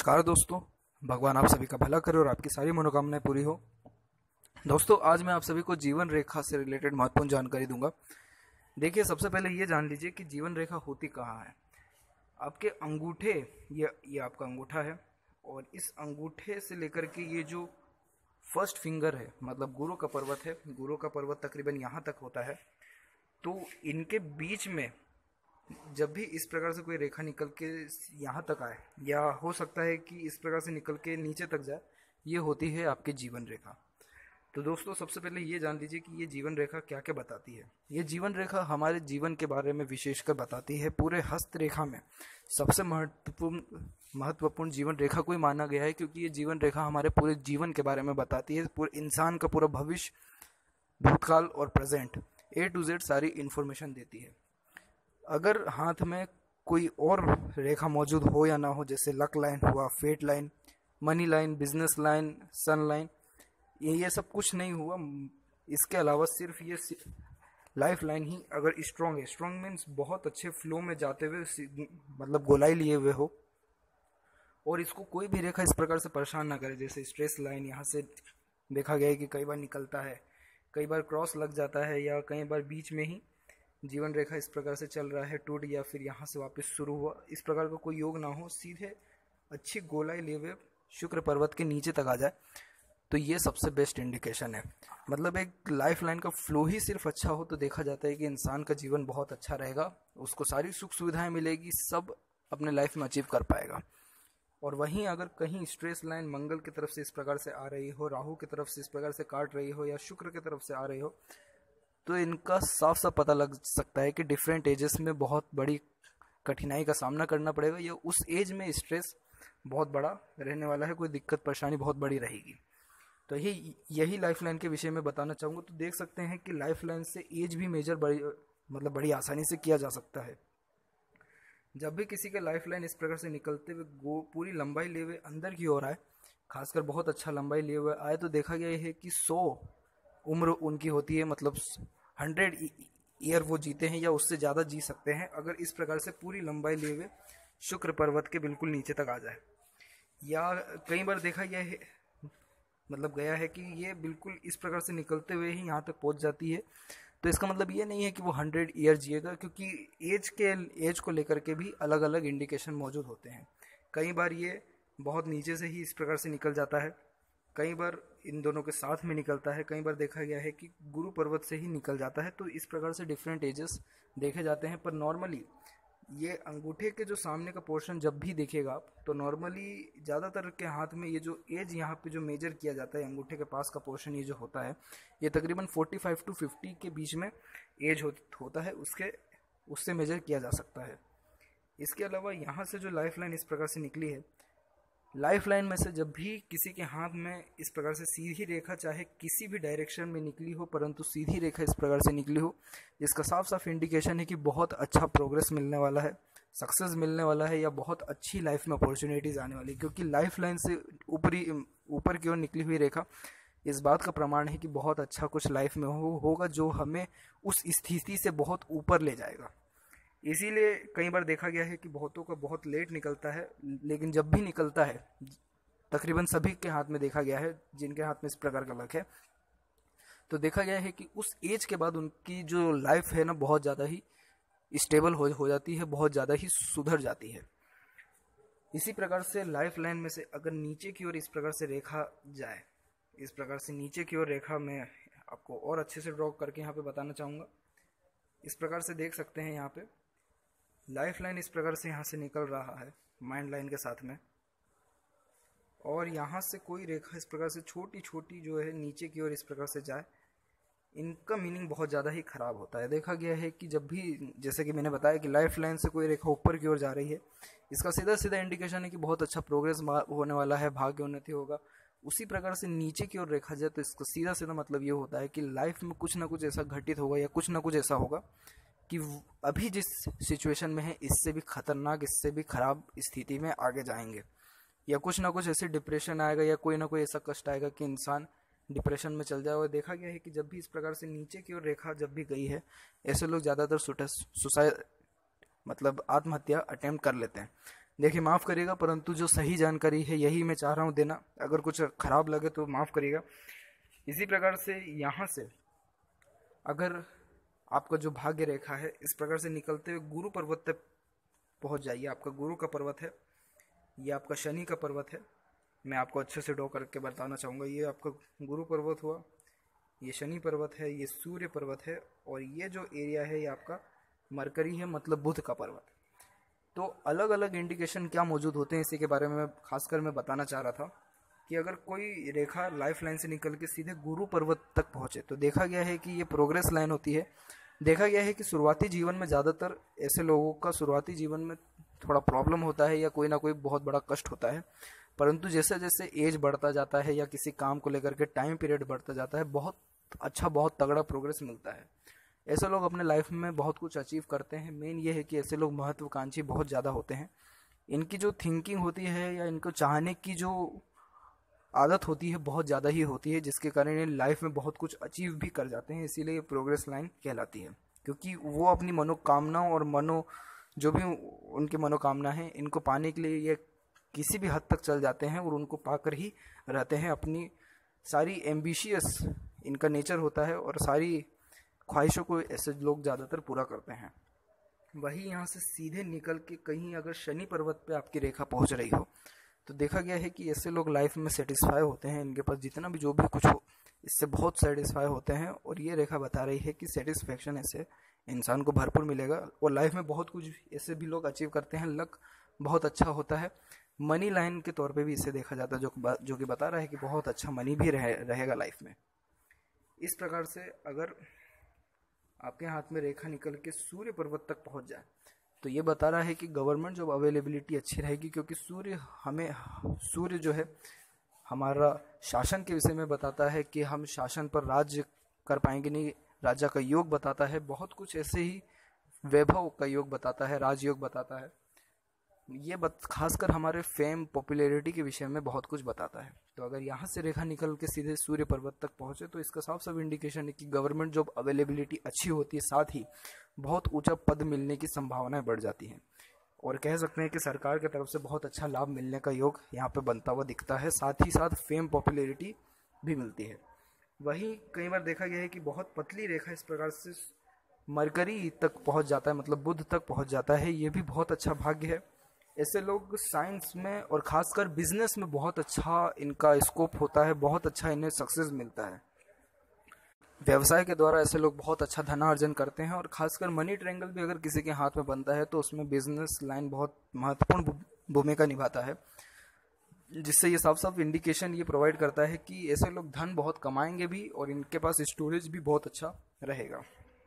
नमस्कार दोस्तों। भगवान आप सभी का भला करे और आपकी सारी मनोकामनाएं पूरी हो। दोस्तों, आज मैं आप सभी को जीवन रेखा से रिलेटेड महत्वपूर्ण जानकारी दूंगा। देखिए, सबसे पहले ये जान लीजिए कि जीवन रेखा होती कहाँ है। आपके अंगूठे, ये आपका अंगूठा है और इस अंगूठे से लेकर के ये जो फर्स्ट फिंगर है, मतलब गुरु का पर्वत है, गुरु का पर्वत तकरीबन यहाँ तक होता है। तो इनके बीच में जब भी इस प्रकार से कोई रेखा निकल के यहाँ तक आए, या हो सकता है कि इस प्रकार से निकल के नीचे तक जाए, ये होती है आपकी जीवन रेखा। तो दोस्तों, सबसे पहले ये जान लीजिए कि ये जीवन रेखा क्या क्या बताती है। ये जीवन रेखा हमारे जीवन के बारे में विशेषकर बताती है। पूरे हस्त रेखा में सबसे महत्वपूर्ण जीवन रेखा को ही माना गया है, क्योंकि ये जीवन रेखा हमारे पूरे जीवन के बारे में बताती है। पूरे इंसान का पूरा भविष्य, भूतकाल और प्रेजेंट A to Z सारी इन्फॉर्मेशन देती है। अगर हाथ में कोई और रेखा मौजूद हो या ना हो, जैसे लक लाइन हुआ, fate line, money line, business line, sun line, ये सब कुछ नहीं हुआ, इसके अलावा सिर्फ ये लाइफ लाइन ही अगर स्ट्रांग है, स्ट्रांग मीन्स बहुत अच्छे फ्लो में जाते हुए, मतलब गोलाई लिए हुए हो, और इसको कोई भी रेखा इस प्रकार से परेशान ना करे। जैसे स्ट्रेस लाइन यहाँ से देखा गया है कि कई बार निकलता है, कई बार क्रॉस लग जाता है, या कई बार बीच में ही जीवन रेखा इस प्रकार से चल रहा है, टूट गया, फिर यहाँ से वापस शुरू हुआ। इस प्रकार का कोई योग ना हो, सीधे अच्छी गोलाई लिए हुए शुक्र पर्वत के नीचे तक आ जाए, तो ये सबसे बेस्ट इंडिकेशन है। मतलब एक लाइफ लाइन का फ्लो ही सिर्फ अच्छा हो तो देखा जाता है कि इंसान का जीवन बहुत अच्छा रहेगा, उसको सारी सुख सुविधाएं मिलेगी, सब अपने लाइफ में अचीव कर पाएगा। और वहीं अगर कहीं स्ट्रेस लाइन मंगल की तरफ से इस प्रकार से आ रही हो, राहु की तरफ से इस प्रकार से काट रही हो, या शुक्र की तरफ से आ रही हो, तो इनका साफ साफ पता लग सकता है कि डिफरेंट एजेस में बहुत बड़ी कठिनाई का सामना करना पड़ेगा, या उस एज में स्ट्रेस बहुत बड़ा रहने वाला है, कोई दिक्कत परेशानी बहुत बड़ी रहेगी। तो यही लाइफ लाइन के विषय में बताना चाहूँगा। तो देख सकते हैं कि लाइफ लाइन से एज भी मेजर बड़ी आसानी से किया जा सकता है। जब भी किसी का लाइफ लाइन इस प्रकार से निकलते हुए पूरी लंबाई लिए हुए अंदर की ओर आए, खासकर बहुत अच्छा लंबाई लिए हुए आए, तो देखा गया है कि 100 उम्र उनकी होती है, मतलब 100 ईयर वो जीते हैं या उससे ज़्यादा जी सकते हैं, अगर इस प्रकार से पूरी लंबाई लिए हुए शुक्र पर्वत के बिल्कुल नीचे तक आ जाए। या कई बार देखा गया है, मतलब गया है कि ये बिल्कुल इस प्रकार से निकलते हुए ही यहाँ तक पहुँच जाती है। तो इसका मतलब ये नहीं है कि वो 100 ईयर जिएगा, क्योंकि एज को लेकर के भी अलग अलग इंडिकेशन मौजूद होते हैं। कई बार ये बहुत नीचे से ही इस प्रकार से निकल जाता है, कई बार इन दोनों के साथ में निकलता है, कई बार देखा गया है कि गुरु पर्वत से ही निकल जाता है। तो इस प्रकार से डिफरेंट एजेस देखे जाते हैं। पर नॉर्मली ये अंगूठे के जो सामने का पोर्शन जब भी देखेगा आप, तो नॉर्मली ज़्यादातर के हाथ में ये जो एज यहाँ पे जो मेजर किया जाता है, अंगूठे के पास का पोर्शन ये जो होता है, ये तकरीबन 45 to 50 के बीच में एज होता है, उससे मेजर किया जा सकता है। इसके अलावा यहाँ से जो लाइफ लाइन इस प्रकार से निकली है, लाइफ लाइन में से जब भी किसी के हाथ में इस प्रकार से सीधी रेखा, चाहे किसी भी डायरेक्शन में निकली हो, परंतु सीधी रेखा इस प्रकार से निकली हो, इसका साफ साफ इंडिकेशन है कि बहुत अच्छा प्रोग्रेस मिलने वाला है, सक्सेस मिलने वाला है, या बहुत अच्छी लाइफ में अपॉर्चुनिटीज़ आने वाली। क्योंकि लाइफ लाइन से ऊपर की ओर निकली हुई रेखा इस बात का प्रमाण है कि बहुत अच्छा कुछ लाइफ में होगा, जो हमें उस स्थिति से बहुत ऊपर ले जाएगा। इसीलिए कई बार देखा गया है कि बहुतों का बहुत लेट निकलता है, लेकिन जब भी निकलता है, तकरीबन सभी के हाथ में देखा गया है जिनके हाथ में इस प्रकार का लक है, तो देखा गया है कि उस एज के बाद उनकी जो लाइफ है ना, बहुत ज़्यादा ही स्टेबल हो जाती है, बहुत ज़्यादा ही सुधर जाती है। इसी प्रकार से लाइफ लाइन में से अगर नीचे की ओर इस प्रकार से रेखा जाए, इस प्रकार से नीचे की ओर रेखा मैं आपको और अच्छे से ड्रॉ करके यहाँ पे बताना चाहूँगा। इस प्रकार से देख सकते हैं, यहाँ पे लाइफ लाइन इस प्रकार से यहाँ से निकल रहा है माइंड लाइन के साथ में, और यहाँ से कोई रेखा इस प्रकार से छोटी छोटी जो है नीचे की ओर इस प्रकार से जाए, इनका मीनिंग बहुत ज़्यादा ही ख़राब होता है। देखा गया है कि जब भी, जैसे कि मैंने बताया कि लाइफ लाइन से कोई रेखा ऊपर की ओर जा रही है, इसका सीधा सीधा इंडिकेशन है कि बहुत अच्छा प्रोग्रेस होने वाला है, भाग्य उन्नति होगा। उसी प्रकार से नीचे की ओर रेखा जाए, तो इसका सीधा सीधा मतलब ये होता है कि लाइफ में कुछ ना कुछ ऐसा घटित होगा, या कुछ ना कुछ ऐसा होगा कि अभी जिस सिचुएशन में है, इससे भी खतरनाक, इससे भी खराब स्थिति में आगे जाएंगे, या कुछ ना कुछ ऐसे डिप्रेशन आएगा, या कोई ना कोई ऐसा कष्ट आएगा कि इंसान डिप्रेशन में चल जाए। और देखा गया है कि जब भी इस प्रकार से नीचे की ओर रेखा जब भी गई है, ऐसे लोग ज़्यादातर सुसाइड, मतलब आत्महत्या अटेम्प्ट कर लेते हैं। देखिए माफ़ करिएगा, परंतु जो सही जानकारी है यही मैं चाह रहा हूँ देना। अगर कुछ खराब लगे तो माफ़ करिएगा। इसी प्रकार से यहाँ से अगर आपका जो भाग्य रेखा है इस प्रकार से निकलते हुए गुरु पर्वत तक पहुँच जाइए। आपका गुरु का पर्वत है, ये आपका शनि का पर्वत है। मैं आपको अच्छे से ड्रॉ करके बताना चाहूँगा। ये आपका गुरु पर्वत हुआ, ये शनि पर्वत है, ये सूर्य पर्वत है, और ये जो एरिया है ये आपका मरकरी है, मतलब बुध का पर्वत। तो अलग अलग इंडिकेशन क्या मौजूद होते हैं इसी के बारे में खासकर मैं बताना चाह रहा था कि अगर कोई रेखा लाइफ लाइन से निकल के सीधे गुरु पर्वत तक पहुँचे तो देखा गया है कि ये प्रोग्रेस लाइन होती है। देखा गया है कि शुरुआती जीवन में ज़्यादातर ऐसे लोगों का शुरुआती जीवन में थोड़ा प्रॉब्लम होता है या कोई ना कोई बहुत बड़ा कष्ट होता है, परंतु जैसे जैसे एज बढ़ता जाता है या किसी काम को लेकर के टाइम पीरियड बढ़ता जाता है, बहुत अच्छा बहुत तगड़ा प्रोग्रेस मिलता है। ऐसे लोग अपने लाइफ में बहुत कुछ अचीव करते हैं। मेन ये है कि ऐसे लोग महत्वाकांक्षी बहुत ज़्यादा होते हैं। इनकी जो थिंकिंग होती है या इनको चाहने की जो आदत होती है बहुत ज़्यादा ही होती है, जिसके कारण ये लाइफ में बहुत कुछ अचीव भी कर जाते हैं। इसीलिए ये प्रोग्रेस लाइन कहलाती है, क्योंकि वो अपनी मनोकामनाओं और जो भी उनकी मनोकामना है इनको पाने के लिए ये किसी भी हद तक चल जाते हैं और उनको पाकर ही रहते हैं। अपनी सारी एम्बिशियस इनका नेचर होता है और सारी ख्वाहिशों को ऐसे लोग ज़्यादातर पूरा करते हैं। वही यहाँ से सीधे निकल के कहीं अगर शनि पर्वत पे आपकी रेखा पहुँच रही हो तो देखा गया है कि ऐसे लोग लाइफ में सेटिस्फाई होते हैं। इनके पास जितना भी जो भी कुछ हो इससे बहुत सेटिस्फाई होते हैं, और ये रेखा बता रही है कि सेटिस्फेक्शन ऐसे इंसान को भरपूर मिलेगा और लाइफ में बहुत कुछ ऐसे भी लोग अचीव करते हैं। लक बहुत अच्छा होता है। मनी लाइन के तौर पे भी इसे देखा जाता है, जो कि बता रहा है कि बहुत अच्छा मनी भी रहेगा लाइफ में। इस प्रकार से अगर आपके हाथ में रेखा निकल के सूर्य पर्वत तक पहुंच जाए तो ये बता रहा है कि गवर्नमेंट जॉब अवेलेबिलिटी अच्छी रहेगी, क्योंकि सूर्य जो है हमारा शासन के विषय में बताता है कि हम शासन पर राज्य कर पाएंगे नहीं, राजा का योग बताता है, बहुत कुछ ऐसे ही वैभव का योग बताता है, राजयोग बताता है। ये खासकर हमारे फेम पॉपुलैरिटी के विषय में बहुत कुछ बताता है। तो अगर यहाँ से रेखा निकल के सीधे सूर्य पर्वत तक पहुँचे तो इसका साफ साफ इंडिकेशन है कि गवर्नमेंट जॉब अवेलेबिलिटी अच्छी होती है, साथ ही बहुत ऊंचा पद मिलने की संभावनाएं बढ़ जाती हैं, और कह सकते हैं कि सरकार की तरफ से बहुत अच्छा लाभ मिलने का योग यहाँ पे बनता हुआ दिखता है। साथ ही साथ फेम पॉपुलैरिटी भी मिलती है। वहीं कई बार देखा गया है कि बहुत पतली रेखा इस प्रकार से मरकरी तक पहुँच जाता है, मतलब बुध तक पहुँच जाता है। ये भी बहुत अच्छा भाग्य है। ऐसे लोग साइंस में और खासकर बिजनेस में बहुत अच्छा इनका स्कोप होता है, बहुत अच्छा इन्हें सक्सेस मिलता है। व्यवसाय के द्वारा ऐसे लोग बहुत अच्छा धनार्जन करते हैं, और खासकर मनी ट्रायंगल भी अगर किसी के हाथ में बनता है तो उसमें बिजनेस लाइन बहुत महत्वपूर्ण भूमिका निभाता है, जिससे ये साफ साफ इंडिकेशन ये प्रोवाइड करता है कि ऐसे लोग धन बहुत कमाएंगे भी और इनके पास स्टोरेज भी बहुत अच्छा रहेगा।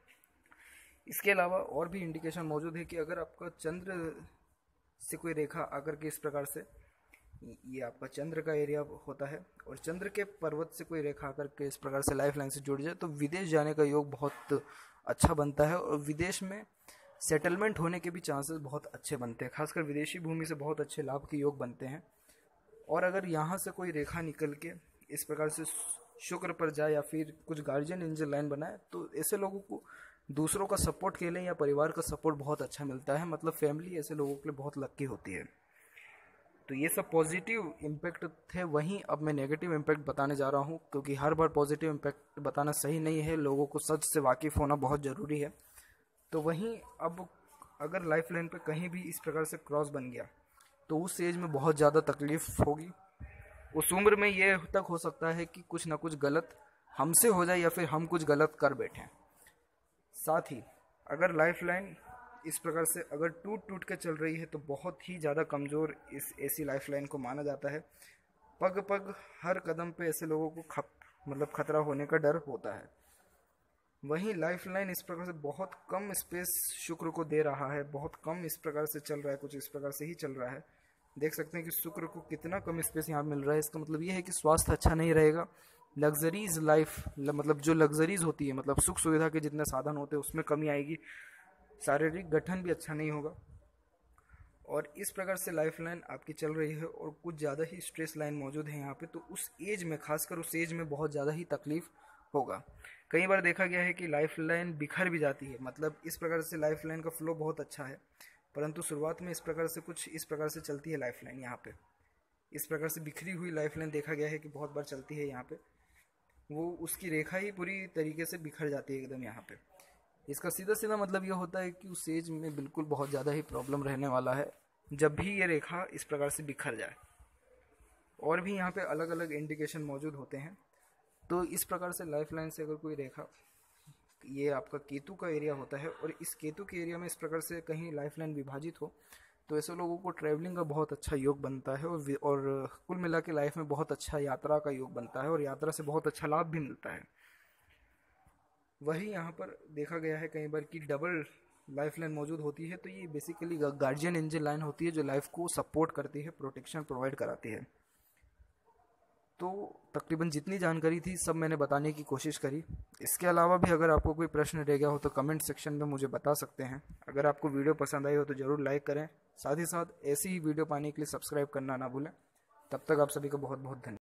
इसके अलावा और भी इंडिकेशन मौजूद है कि अगर आपका चंद्र से कोई रेखा आकर के इस प्रकार से, ये आपका चंद्र का एरिया होता है, और चंद्र के पर्वत से कोई रेखा आकर के इस प्रकार से लाइफ लाइन से जुड़ जाए तो विदेश जाने का योग बहुत अच्छा बनता है, और विदेश में सेटलमेंट होने के भी चांसेस बहुत अच्छे बनते हैं। खासकर विदेशी भूमि से बहुत अच्छे लाभ के योग बनते हैं। और अगर यहाँ से कोई रेखा निकल के इस प्रकार से शुक्र पर जाए या फिर कुछ गार्जियन एंजल लाइन बनाए तो ऐसे लोगों को दूसरों का सपोर्ट के लिए या परिवार का सपोर्ट बहुत अच्छा मिलता है, मतलब फैमिली ऐसे लोगों के लिए बहुत लकी होती है। तो ये सब पॉजिटिव इम्पैक्ट थे। वहीं अब मैं नेगेटिव इम्पैक्ट बताने जा रहा हूँ, क्योंकि हर बार पॉजिटिव इम्पैक्ट बताना सही नहीं है, लोगों को सच से वाकिफ़ होना बहुत ज़रूरी है। तो वहीं अब अगर लाइफ लाइन पे कहीं भी इस प्रकार से क्रॉस बन गया तो उस एज में बहुत ज़्यादा तकलीफ होगी। उस उम्र में ये तक हो सकता है कि कुछ ना कुछ गलत हमसे हो जाए या फिर हम कुछ गलत कर बैठें। साथ ही अगर लाइफ लाइन इस प्रकार से अगर टूट के चल रही है तो बहुत ही ज़्यादा कमज़ोर इस ऐसी लाइफ लाइन को माना जाता है। पग पग हर कदम पे ऐसे लोगों को मतलब खतरा होने का डर होता है। वहीं लाइफ लाइन इस प्रकार से बहुत कम स्पेस शुक्र को दे रहा है, बहुत कम इस प्रकार से चल रहा है, कुछ इस प्रकार से ही चल रहा है। देख सकते हैं कि शुक्र को कितना कम स्पेस यहाँ मिल रहा है। इसका मतलब ये है कि स्वास्थ्य अच्छा नहीं रहेगा। लग्जरीज लाइफ, मतलब जो लग्जरीज होती है, मतलब सुख सुविधा के जितने साधन होते हैं उसमें कमी आएगी। शारीरिक गठन भी अच्छा नहीं होगा। और इस प्रकार से लाइफ लाइन आपकी चल रही है और कुछ ज़्यादा ही स्ट्रेस लाइन मौजूद है यहाँ पे, तो उस एज में, खासकर उस एज में बहुत ज़्यादा ही तकलीफ होगा। कई बार देखा गया है कि लाइफ लाइन बिखर भी जाती है, मतलब इस प्रकार से लाइफ लाइन का फ्लो बहुत अच्छा है परंतु शुरुआत में इस प्रकार से कुछ इस प्रकार से चलती है लाइफलाइन। यहाँ पे इस प्रकार से बिखरी हुई लाइफलाइन देखा गया है कि बहुत बार चलती है। यहाँ पे वो उसकी रेखा ही पूरी तरीके से बिखर जाती है एकदम यहाँ पे। इसका सीधा सीधा मतलब ये होता है कि उस एज में बिल्कुल बहुत ज़्यादा ही प्रॉब्लम रहने वाला है जब भी ये रेखा इस प्रकार से बिखर जाए। और भी यहाँ पे अलग अलग इंडिकेशन मौजूद होते हैं। तो इस प्रकार से लाइफलाइन से अगर कोई रेखा, ये आपका केतु का एरिया होता है और इस केतु के एरिया में इस प्रकार से कहीं लाइफलाइन विभाजित हो तो ऐसे लोगों को ट्रैवलिंग का बहुत अच्छा योग बनता है और कुल मिला के लाइफ में बहुत अच्छा यात्रा का योग बनता है और यात्रा से बहुत अच्छा लाभ भी मिलता है। वही यहाँ पर देखा गया है कई बार कि डबल लाइफलाइन मौजूद होती है, तो ये बेसिकली गार्जियन एंजल लाइन होती है जो लाइफ को सपोर्ट करती है, प्रोटेक्शन प्रोवाइड कराती है। तो तकरीबन जितनी जानकारी थी सब मैंने बताने की कोशिश करी। इसके अलावा भी अगर आपको कोई प्रश्न रह गया हो तो कमेंट सेक्शन में मुझे बता सकते हैं। अगर आपको वीडियो पसंद आई हो तो ज़रूर लाइक करें, साथ ही साथ ऐसी ही वीडियो पाने के लिए सब्सक्राइब करना ना भूलें। तब तक आप सभी का बहुत बहुत धन्यवाद।